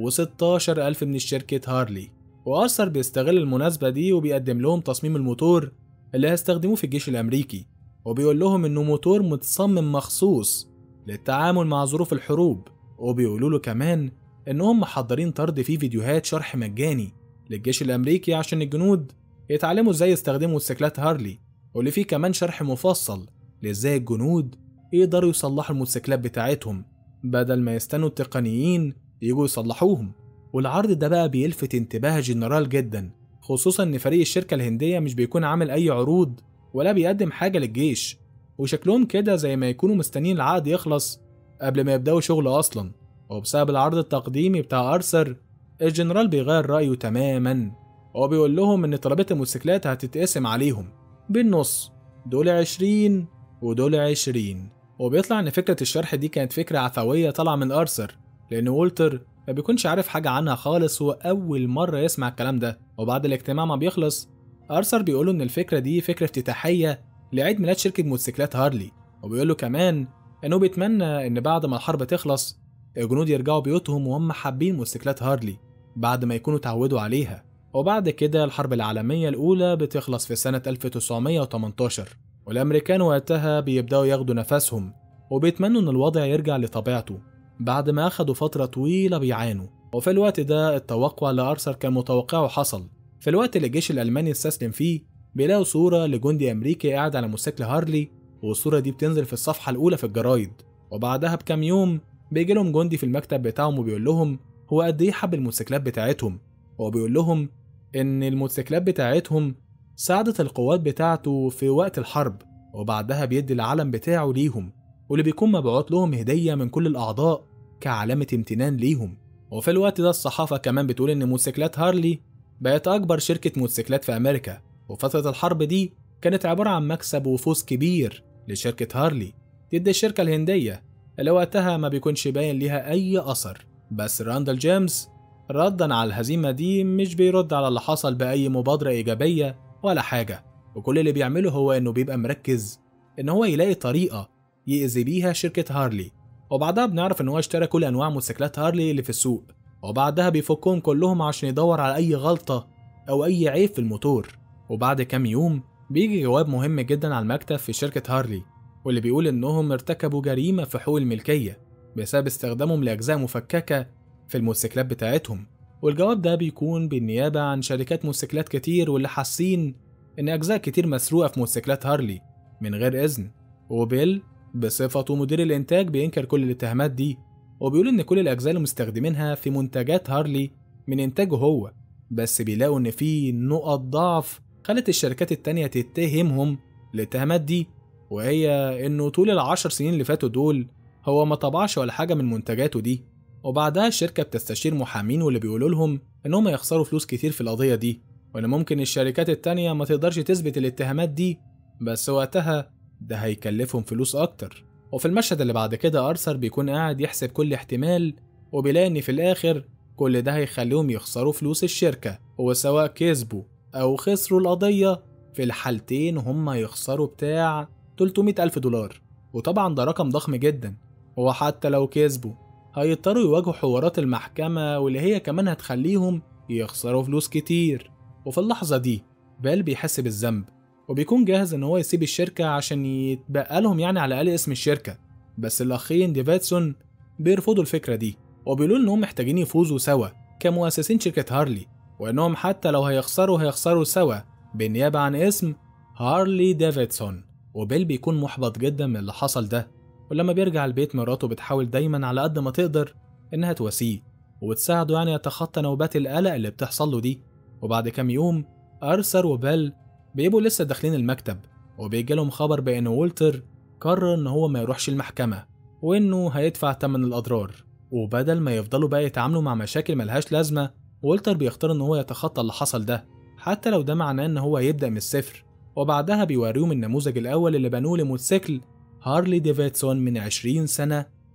Speaker 1: وستاشر ألف من الشركة هارلي. وآرثر بيستغل المناسبة دي وبيقدم لهم تصميم الموتور اللي هيستخدموه في الجيش الأمريكي، وبيقول لهم إنه موتور متصمم مخصوص للتعامل مع ظروف الحروب، وبيقولوا له كمان إنهم محضرين طرد فيه فيديوهات شرح مجاني للجيش الأمريكي عشان الجنود يتعلموا إزاي يستخدموا موتوسيكلات هارلي، واللي فيه كمان شرح مفصل لإزاي الجنود يقدروا يصلحوا الموتوسيكلات بتاعتهم بدل ما يستنوا التقنيين يجوا يصلحوهم. والعرض ده بقى بيلفت انتباه جنرال جدا، خصوصا ان فريق الشركة الهندية مش بيكون عامل اي عروض ولا بيقدم حاجة للجيش، وشكلهم كده زي ما يكونوا مستنيين العقد يخلص قبل ما يبدأوا شغل اصلا. وبسبب العرض التقديمي بتاع آرثر، الجنرال بيغير رأيه تماما، وهو بيقول لهم ان طلبات الموتوسيكلات هتتقسم عليهم بالنص، دول عشرين ودول عشرين. وبيطلع ان فكرة الشرح دي كانت فكرة عفوية طالعة من آرثر، لان وولتر ما بيكونش عارف حاجة عنها خالص، هو أول مرة يسمع الكلام ده. وبعد الاجتماع ما بيخلص، آرثر بيقوله إن الفكرة دي فكرة افتتاحية لعيد ميلاد شركة موتوسيكلات هارلي، وبيقوله كمان إنه بيتمنى إن بعد ما الحرب تخلص الجنود يرجعوا بيوتهم وهم حابين موتوسيكلات هارلي بعد ما يكونوا تعودوا عليها. وبعد كده الحرب العالمية الأولى بتخلص في سنة ألف وتسعمية وتمنتاشر، والأمريكان وقتها بيبدأوا ياخدوا نفسهم وبيتمنوا إن الوضع يرجع لطبيعته بعد ما أخدوا فترة طويلة بيعانوا. وفي الوقت ده التوقع اللي آرثر كان متوقعه حصل. في الوقت اللي الجيش الألماني استسلم فيه، بيلاقوا صورة لجندي أمريكي قاعد على موتوسيكل هارلي، والصورة دي بتنزل في الصفحة الأولى في الجرايد. وبعدها بكام يوم بيجي لهم جندي في المكتب بتاعهم وبيقول لهم هو قد إيه حب الموتوسيكلات بتاعتهم، وبيقول لهم إن الموتوسيكلات بتاعتهم ساعدت القوات بتاعته في وقت الحرب، وبعدها بيدي العلم بتاعه ليهم، واللي بيكون مبعوت لهم هدية من كل الأعضاء كعلامة امتنان ليهم. وفي الوقت ده الصحافة كمان بتقول إن موتوسيكلات هارلي بقت أكبر شركة موتوسيكلات في أمريكا، وفترة الحرب دي كانت عبارة عن مكسب وفوز كبير لشركة هارلي ضد الشركة الهندية اللي وقتها ما بيكونش باين ليها أي أثر. بس راندل جيمس ردا على الهزيمة دي مش بيرد على اللي حصل بأي مبادرة إيجابية ولا حاجة، وكل اللي بيعمله هو إنه بيبقى مركز إن هو يلاقي طريقة يأذي بيها شركة هارلي. وبعدها بنعرف إن هو اشترى كل أنواع موتوسيكلات هارلي اللي في السوق، وبعدها بيفكهم كلهم عشان يدور على أي غلطة أو أي عيب في الموتور. وبعد كام يوم بيجي جواب مهم جدا على المكتب في شركة هارلي، واللي بيقول إنهم ارتكبوا جريمة في حقوق الملكية بسبب استخدامهم لأجزاء مفككة في الموتوسيكلات بتاعتهم. والجواب ده بيكون بالنيابة عن شركات موتوسيكلات كتير، واللي حاسين إن أجزاء كتير مسروقة في موتوسيكلات هارلي من غير إذن. وبيل بصفته مدير الإنتاج بينكر كل الاتهامات دي، وبيقول إن كل الأجزاء اللي مستخدمينها في منتجات هارلي من إنتاجه هو، بس بيلاقوا إن في نقط ضعف خلت الشركات التانية تتهمهم الاتهامات دي، وهي إنه طول العشر سنين اللي فاتوا دول هو ما طبعش ولا حاجة من منتجاته دي. وبعدها الشركة بتستشير محامين واللي بيقولوا لهم إنهم يخسروا فلوس كتير في القضية دي، وإن ممكن الشركات التانية ما تقدرش تثبت الاتهامات دي، بس وقتها ده هيكلفهم فلوس أكتر. وفي المشهد اللي بعد كده آرثر بيكون قاعد يحسب كل احتمال، وبيلاقي إن في الآخر كل ده هيخليهم يخسروا فلوس الشركة، وسواء كسبوا أو خسروا القضية في الحالتين هم يخسروا بتاع تلتمية ألف دولار، وطبعا ده رقم ضخم جدا. وحتى لو كسبوا هيضطروا يواجهوا حوارات المحكمة واللي هي كمان هتخليهم يخسروا فلوس كتير. وفي اللحظة دي بيل بيحس بالذنب، وبيكون جاهز ان هو يسيب الشركة عشان يتبقى لهم يعني على الأقل اسم الشركة، بس الأخين ديفيدسون بيرفضوا الفكرة دي، وبيقولوا انهم محتاجين يفوزوا سوا كمؤسسين شركة هارلي، وانهم حتى لو هيخسروا هيخسروا سوا بالنيابة عن اسم هارلي ديفيدسون. وبيل بيكون محبط جدا من اللي حصل ده، ولما بيرجع البيت مراته بتحاول دايما على قد ما تقدر انها تواسيه وتساعده يعني يتخطى نوبات القلق اللي بتحصل له دي. وبعد كام يوم آرثر وبيل بيبقوا لسه داخلين المكتب، وبيجي لهم خبر بأن وولتر قرر ان هو ما يروحش المحكمة وانه هيدفع ثمن الاضرار، وبدل ما يفضلوا بقى يتعاملوا مع مشاكل ملهاش لازمة، وولتر بيختار ان هو يتخطى اللي حصل ده حتى لو ده معناه ان هو يبدأ من الصفر. وبعدها بيوريهم النموذج الاول اللي بنوه لموتوسيكل هارلي ديفيدسون من عشرين سنة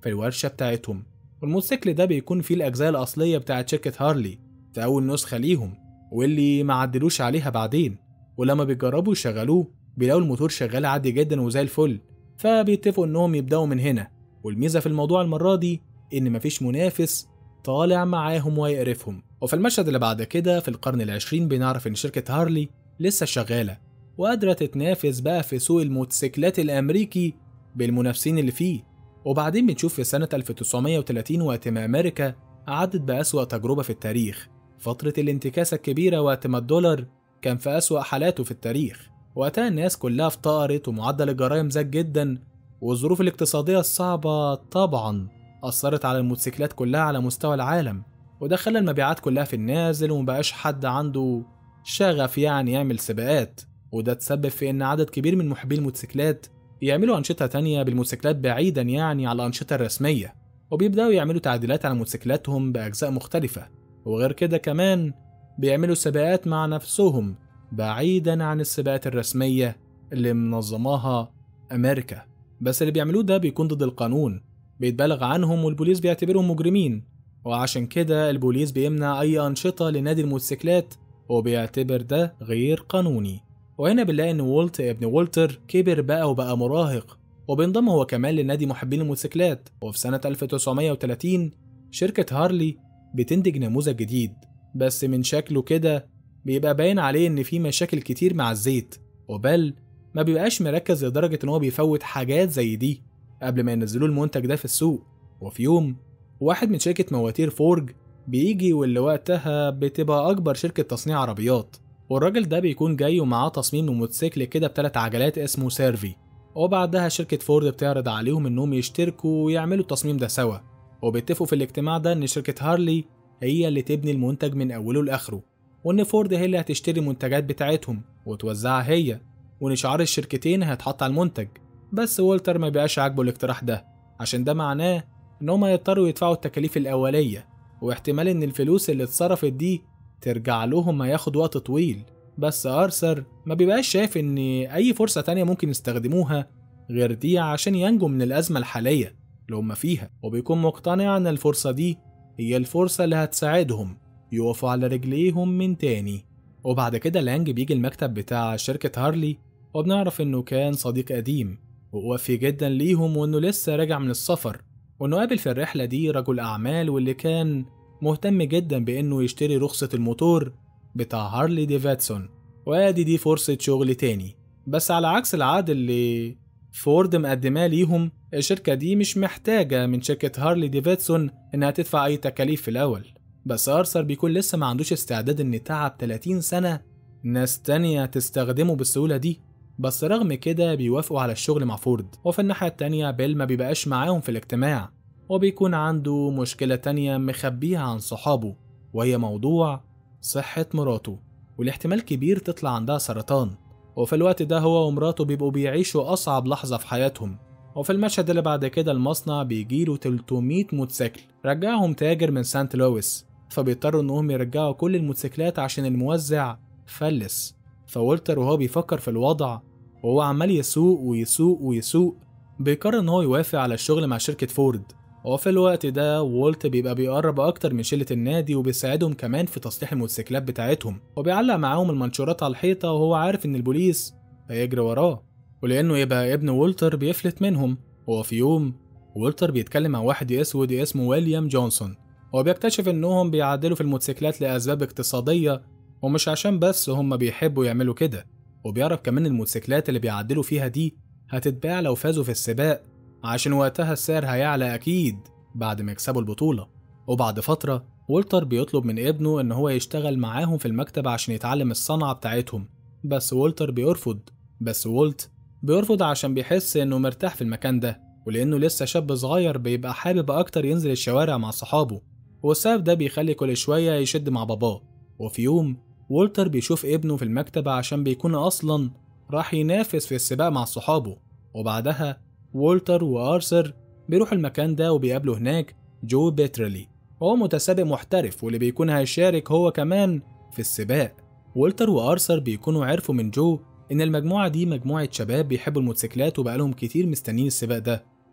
Speaker 1: في الورشة بتاعتهم، والموتوسيكل ده بيكون فيه الأجزاء الأصلية بتاعت شركة هارلي في أول نسخة ليهم، واللي ما عدلوش عليها بعدين. ولما بيجربوا يشغلوه بيلاقوا الموتور شغال عادي جدا وزي الفل، فبيتفقوا إنهم يبدأوا من هنا. والميزة في الموضوع المرة دي إن مفيش منافس طالع معاهم ويقرفهم. وفي المشهد اللي بعد كده في القرن العشرين بنعرف إن شركة هارلي لسه شغالة وقادرة تتنافس بقى في سوق الموتوسيكلات الأمريكي بالمنافسين اللي فيه. وبعدين بنشوف في سنة ألف وتسعمية وتلاتين وقت ما أمريكا عدت بأسوأ تجربة في التاريخ، فترة الانتكاسة الكبيرة وقت ما الدولار كان في أسوأ حالاته في التاريخ. وقتها الناس كلها افتقرت ومعدل الجرائم زاد جدا، والظروف الاقتصادية الصعبة طبعا أثرت على الموتوسيكلات كلها على مستوى العالم، وده خلى المبيعات كلها في النازل ومبقاش حد عنده شغف يعني يعمل سباقات. وده تسبب في إن عدد كبير من محبي الموتوسيكلات يعملوا أنشطة تانية بالموتوسيكلات بعيدا يعني على الأنشطة الرسمية، وبيبدأوا يعملوا تعديلات على موتوسيكلاتهم بأجزاء مختلفة. وغير كده كمان بيعملوا سباقات مع نفسهم بعيدا عن السباقات الرسمية اللي منظماها أمريكا، بس اللي بيعملوه ده بيكون ضد القانون، بيتبالغ عنهم والبوليس بيعتبرهم مجرمين. وعشان كده البوليس بيمنع أي أنشطة لنادي الموتوسيكلات وبيعتبر ده غير قانوني. وهنا بنلاقي إن وولت ابن وولتر كبر بقى وبقى مراهق، وبينضم هو كمان لنادي محبين الموتوسيكلات. وفي سنة ألف وتسعمية وتلاتين شركة هارلي بتنتج نموذج جديد، بس من شكله كده بيبقى باين عليه إن فيه مشاكل كتير مع الزيت، وبل ما بيبقاش مركز لدرجة إن هو بيفوت حاجات زي دي قبل ما ينزلوا المنتج ده في السوق. وفي يوم واحد من شركة مواتير فورج بيجي، واللي وقتها بتبقى أكبر شركة تصنيع عربيات، والراجل ده بيكون جاي ومعاه تصميم موتوسيكل كده بثلاث عجلات اسمه سيرفي. وبعدها شركة فورد بتعرض عليهم إنهم يشتركوا ويعملوا التصميم ده سوا، وبيتفقوا في الاجتماع ده إن شركة هارلي هي اللي تبني المنتج من أوله لآخره، وإن فورد هي اللي هتشتري المنتجات بتاعتهم وتوزعها هي، وإن شعار الشركتين هيتحط على المنتج. بس وولتر ما بقاش عاجبه الاقتراح ده، عشان ده معناه إن هما يضطروا يدفعوا التكاليف الأولية، واحتمال إن الفلوس اللي اتصرفت دي ترجع لهم هياخد وقت طويل. بس آرثر ما بيبقاش شايف إن أي فرصة تانية ممكن يستخدموها غير دي عشان ينجوا من الأزمة الحالية اللي هما فيها، وبيكون مقتنع إن الفرصة دي هي الفرصة اللي هتساعدهم يقفوا على رجليهم من تاني. وبعد كده لانج بيجي المكتب بتاع شركة هارلي، وبنعرف إنه كان صديق قديم ووفي جدا ليهم، وإنه لسه راجع من السفر، وإنه قابل في الرحلة دي رجل أعمال واللي كان مهتم جدا بإنه يشتري رخصة الموتور بتاع هارلي ديفيدسون، وادي دي فرصة شغل تاني. بس على عكس العادة اللي فورد مقدماه ليهم، الشركة دي مش محتاجة من شركة هارلي ديفيدسون إنها تدفع أي تكاليف في الأول. بس آرثر بيكون لسه ما عندوش استعداد إن تعب تلاتين سنة ناس تانية تستخدمه بالسهولة دي، بس رغم كده بيوافقوا على الشغل مع فورد. وفي الناحية التانية بيل ما بيبقاش معاهم في الاجتماع، وبيكون عنده مشكلة تانية مخبيها عن صحابه، وهي موضوع صحة مراته، والاحتمال كبير تطلع عندها سرطان. وفي الوقت ده هو ومراته بيبقوا بيعيشوا أصعب لحظة في حياتهم. وفي المشهد اللي بعد كده المصنع بيجيله تلتمية موتوسيكل رجعهم تاجر من سانت لويس، فبيضطروا انهم يرجعوا كل الموتوسيكلات عشان الموزع فلس. فولتر وهو بيفكر في الوضع وهو عمال يسوق ويسوق ويسوق بيقرر ان هو يوافق على الشغل مع شركة فورد. وفي الوقت ده وولت بيبقى بيقرب اكتر من شلة النادي، وبيساعدهم كمان في تصليح الموتوسيكلات بتاعتهم، وبيعلق معاهم المنشورات على الحيطة وهو عارف ان البوليس هيجري وراه، ولانه يبقى ابن وولتر بيفلت منهم. وفي يوم وولتر بيتكلم مع واحد اسود اسمه ويليام جونسون، وبيكتشف انهم بيعدلوا في الموتوسيكلات لاسباب اقتصادية ومش عشان بس هم بيحبوا يعملوا كده. وبيعرف كمان الموتوسيكلات اللي بيعدلوا فيها دي هتتباع لو فازوا في السباق، عشان وقتها السعر هيعلى أكيد بعد ما يكسبوا البطولة. وبعد فترة وولتر بيطلب من ابنه إن هو يشتغل معاهم في المكتب عشان يتعلم الصنعة بتاعتهم، بس وولتر بيرفض. بس وولت بيرفض عشان بيحس إنه مرتاح في المكان ده، ولأنه لسه شاب صغير بيبقى حابب أكتر ينزل الشوارع مع صحابه، والسبب ده بيخلي كل شوية يشد مع باباه. وفي يوم وولتر بيشوف ابنه في المكتب عشان بيكون أصلا راح ينافس في السباق مع صحابه. وبعدها وولتر وآرثر بيروحوا المكان ده وبيقابلوا هناك جو بيترلي، وهو متسابق محترف واللي بيكون هيشارك هو كمان في السباق. وولتر وآرثر بيكونوا عرفوا من جو إن المجموعة دي مجموعة شباب بيحبوا الموتوسيكلات وبقالهم كتير مستنيين السباق ده،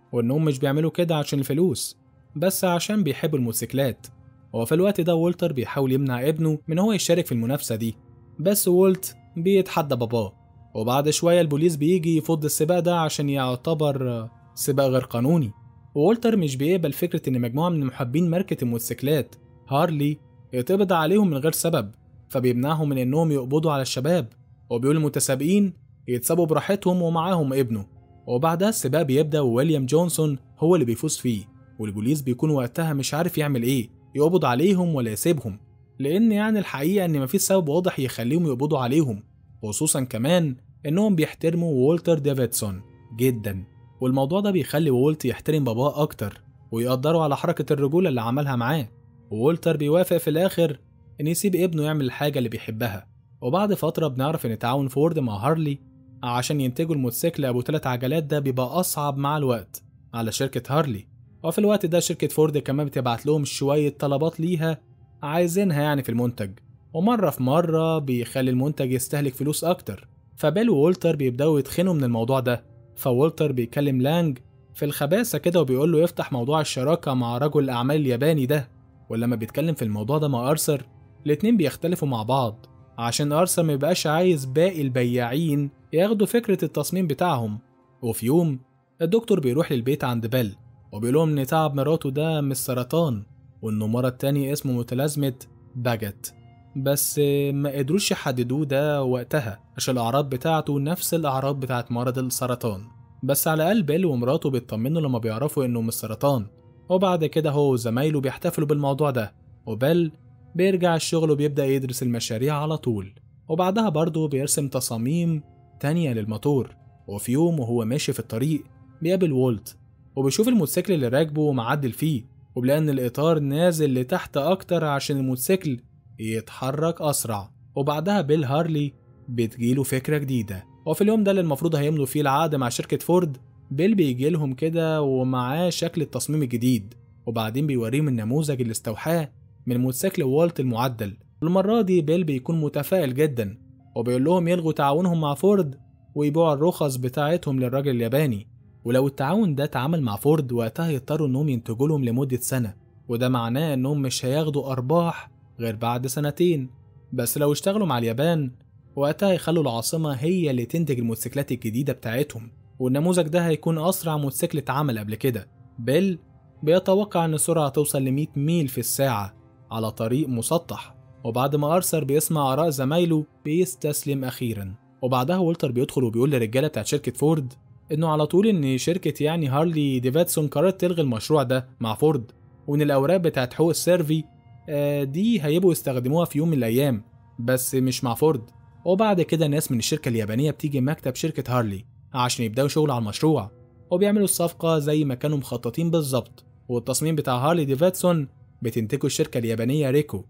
Speaker 1: وإنهم مش بيعملوا كده عشان الفلوس، بس عشان بيحبوا الموتوسيكلات. وفي الوقت ده والتر بيحاول يمنع ابنه من هو يشارك في المنافسة دي، بس والت بيتحدى باباه. وبعد شوية البوليس بيجي يفض السباق ده عشان يعتبر سباق غير قانوني. وولتر مش بيقبل فكرة إن مجموعة من محبين ماركة الموتوسيكلات هارلي يتقبض عليهم من غير سبب، فبيمنعهم من إنهم يقبضوا على الشباب، وبيقول المتسابقين يتسابوا براحتهم ومعاهم ابنه. وبعدها السباق بيبدأ وويليام جونسون هو اللي بيفوز فيه، والبوليس بيكون وقتها مش عارف يعمل إيه، يقبض عليهم ولا يسيبهم، لأن يعني الحقيقة إن مفيش سبب واضح يخليهم يقبضوا عليهم، خصوصا كمان إنهم بيحترموا وولتر ديفيدسون جدا. والموضوع ده بيخلي وولت يحترم باباه أكتر ويقدره على حركة الرجولة اللي عملها معاه. وولتر بيوافق في الآخر إن يسيب ابنه يعمل الحاجة اللي بيحبها. وبعد فترة بنعرف إن تعاون فورد مع هارلي عشان ينتجوا الموتوسيكل أبو ثلاث عجلات ده بيبقى أصعب مع الوقت على شركة هارلي. وفي الوقت ده شركة فورد كمان بتبعت لهم شوية طلبات ليها عايزينها يعني في المنتج، ومرة في مرة بيخلي المنتج يستهلك فلوس أكتر. فبيل وولتر بيبدأوا يتخنوا من الموضوع ده، فولتر بيكلم لانج في الخباثة كده وبيقول له يفتح موضوع الشراكة مع رجل الأعمال الياباني ده. ولما بيتكلم في الموضوع ده مع أرثر، الاتنين بيختلفوا مع بعض عشان أرثر ميبقاش عايز باقي البياعين ياخدوا فكرة التصميم بتاعهم. وفي يوم الدكتور بيروح للبيت عند بيل وبيقولهم إن تعب مراته ده مش سرطان، وإنه مرض تاني اسمه متلازمة باجت، بس ما قدروش يحددوه ده وقتها عشان الأعراض بتاعته نفس الأعراض بتاعت مرض السرطان. بس على الأقل بيل ومراته بيطمنوا لما بيعرفوا إنه مش سرطان. وبعد كده هو وزمايله بيحتفلوا بالموضوع ده، وبيل بيرجع الشغل وبيبدأ يدرس المشاريع على طول. وبعدها برضه بيرسم تصاميم تانية للموتور. وفي يوم وهو ماشي في الطريق بيقابل وولت وبيشوف الموتوسيكل اللي راكبه ومعدل فيه، وبيلاقي إن الإطار نازل لتحت أكتر عشان الموتوسيكل يتحرك أسرع. وبعدها بيل هارلي بتجيله فكرة جديدة، وفي اليوم ده اللي المفروض هيمضوا فيه العقد مع شركة فورد، بيل بيجيلهم كده ومعاه شكل التصميم الجديد، وبعدين بيوريهم النموذج اللي استوحاه من موتوسيكل والت المعدل. والمرة دي بيل بيكون متفائل جدا وبيقول لهم يلغوا تعاونهم مع فورد ويبيعوا الرخص بتاعتهم للراجل الياباني، ولو التعاون ده اتعامل مع فورد وقتها يضطروا انهم ينتجوا لهم لمدة سنة، وده معناه انهم مش هياخدوا ارباح غير بعد سنتين. بس لو اشتغلوا مع اليابان وقتها يخلوا العاصمة هي اللي تنتج الموتوسيكلات الجديدة بتاعتهم، والنموذج ده هيكون أسرع موتوسيكل اتعمل قبل كده. بيل بيتوقع إن السرعة توصل ل مية ميل في الساعة على طريق مسطح. وبعد ما أرثر بيسمع آراء زمايله بيستسلم أخيرا. وبعدها والتر بيدخل وبيقول للرجالة بتاعت شركة فورد إنه على طول إن شركة يعني هارلي ديفيدسون قررت تلغي المشروع ده مع فورد، وإن الأوراق بتاعت حقوق السيرفي آه دي هيبقوا يستخدموها في يوم من الأيام بس مش مع فورد. وبعد كده ناس من الشركة اليابانية بتيجي مكتب شركة هارلي عشان يبدأوا شغل على المشروع، وبيعملوا الصفقة زي ما كانوا مخططين بالظبط. والتصميم بتاع هارلي ديفيدسون بتنتجه الشركة اليابانية ريكو،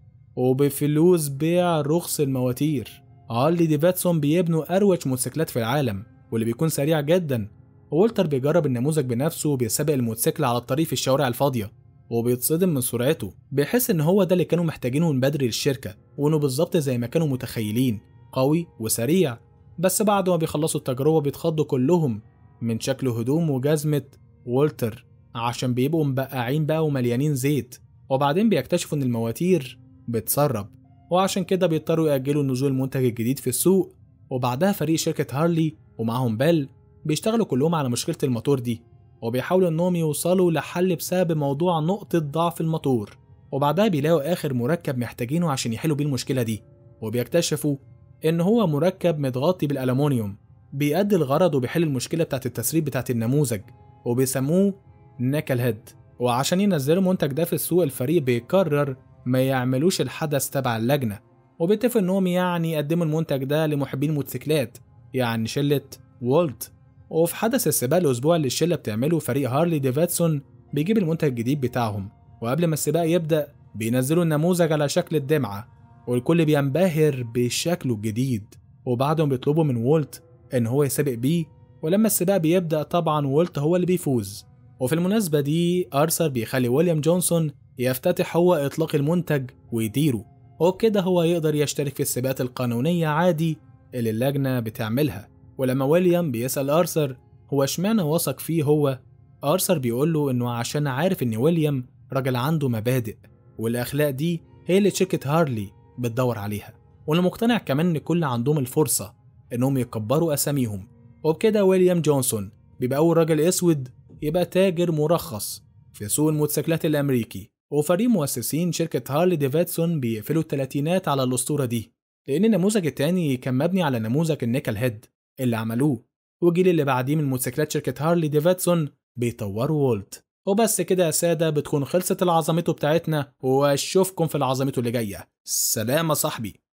Speaker 1: وبفلوس بيع رخص المواتير هارلي ديفيدسون بيبنوا أروج موتوسيكلات في العالم واللي بيكون سريع جدا. وولتر بيجرب النموذج بنفسه وبيسابق الموتوسيكل على الطريق في الشوارع الفاضية، وبيتصدم من سرعته. بيحس ان هو ده اللي كانوا محتاجينه من بدري للشركة، وانه بالظبط زي ما كانوا متخيلين قوي وسريع. بس بعد ما بيخلصوا التجربة بيتخضوا كلهم من شكل هدوم وجزمة وولتر عشان بيبقوا مبقعين بقى ومليانين زيت. وبعدين بيكتشفوا ان المواتير بتسرب، وعشان كده بيضطروا يأجلوا نزول المنتج الجديد في السوق. وبعدها فريق شركة هارلي ومعهم بيل بيشتغلوا كلهم على مشكلة الموتور دي، وبيحاولوا انهم يوصلوا لحل بسبب موضوع نقطة ضعف الموتور. وبعدها بيلاقوا آخر مركب محتاجينه عشان يحلوا بيه المشكلة دي، وبيكتشفوا ان هو مركب متغطي بالألمونيوم بيأدي الغرض وبيحل المشكلة بتاعت التسريب بتاعت النموذج، وبيسموه نيكل هيد. وعشان ينزلوا المنتج ده في السوق الفريق بيقرر ما يعملوش الحدث تبع اللجنة، وبيتفقوا انهم يعني يقدموا المنتج ده لمحبين الموتوسيكلات يعني شلة وولت. وفي حدث السباق الأسبوع اللي الشلة بتعمله فريق هارلي ديفيدسون بيجيب المنتج الجديد بتاعهم، وقبل ما السباق يبدأ بينزلوا النموذج على شكل الدمعة، والكل بينبهر بشكله الجديد. وبعدهم بيطلبوا من وولت إن هو يسابق بيه، ولما السباق بيبدأ طبعا وولت هو اللي بيفوز. وفي المناسبة دي أرثر بيخلي ويليام جونسون يفتتح هو إطلاق المنتج ويديره، وبكده هو يقدر يشترك في السباقات القانونية عادي اللي اللجنة بتعملها. ولما ويليام بيسأل أرثر هو اشمعنى وثق فيه هو آرثر بيقول له إنه عشان عارف إن ويليام راجل عنده مبادئ، والأخلاق دي هي اللي شركة هارلي بتدور عليها، واللي مقتنع كمان إن كل عندهم الفرصة إنهم يكبروا أساميهم. وبكده ويليام جونسون بيبقى أول راجل أسود يبقى تاجر مرخص في سوق الموتوسيكلات الأمريكي. وفريق مؤسسين شركة هارلي ديفيدسون بيقفلوا التلاتينات على الأسطورة دي، لأن النموذج التاني كان مبني على نموذج النيكل هيد اللي عملوه، والجيل اللي بعديه من موتوسيكلات شركة هارلي ديفيدسون بيطوروا وولت. وبس كده يا سادة، بتكون خلصت العظمته بتاعتنا، واشوفكم في العظمته اللي جاية. سلام يا صاحبي.